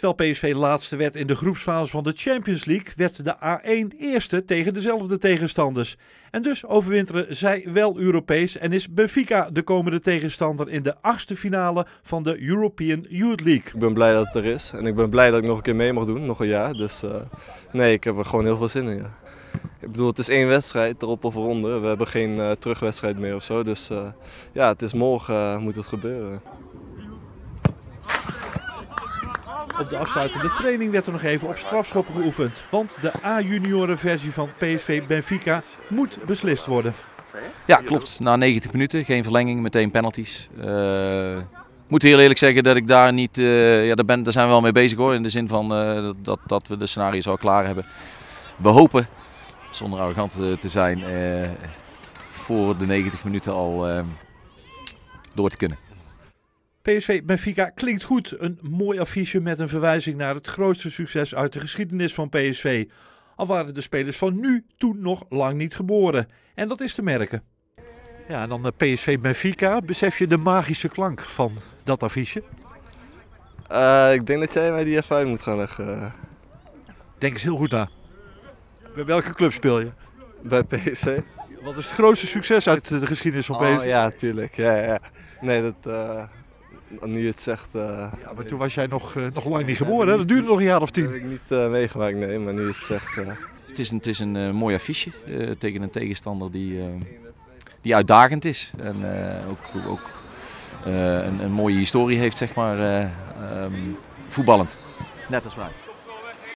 Terwijl PSV laatste werd in de groepsfase van de Champions League, werd de A1 eerste tegen dezelfde tegenstanders. En dus overwinteren zij wel Europees en is Benfica de komende tegenstander in de 8e finale van de European Youth League. Ik ben blij dat het er is en ik ben blij dat ik nog een keer mee mag doen, nog een jaar. Dus nee, ik heb er gewoon heel veel zin in. Ja. Ik bedoel, het is 1 wedstrijd, erop of eronder. We hebben geen terugwedstrijd meer of zo. Dus ja, het is morgen moet het gebeuren. Op de afsluitende training werd er nog even op strafschoppen geoefend. Want de A-juniorenversie van PSV Benfica moet beslist worden. Ja, klopt. Na 90 minuten, geen verlenging, meteen penalties. Ik moet heel eerlijk zeggen dat ik daar niet, daar zijn we wel mee bezig hoor. In de zin van dat we de scenario's al klaar hebben. We hopen, zonder arrogant te zijn, voor de 90 minuten al door te kunnen. PSV Benfica klinkt goed. Een mooi affiche met een verwijzing naar het grootste succes uit de geschiedenis van PSV. Al waren de spelers van nu toen nog lang niet geboren. En dat is te merken. Ja, en dan PSV Benfica. Besef je de magische klank van dat affiche? Ik denk dat jij mij die even uit moet gaan leggen. Denk eens heel goed na. Bij welke club speel je? Bij PSV. Wat is het grootste succes uit de geschiedenis van PSV? Oh ja, tuurlijk. Ja. Nee, dat... nu je het zegt... Ja, maar toen was jij nog lang niet geboren, hè? Dat duurde nog een jaar of 10. Dat heb ik niet meegemaakt, nee, maar nu je het zegt... Het is een mooi affiche tegen een tegenstander die uitdagend is. En ook een mooie historie heeft, zeg maar, voetballend. Net als wij.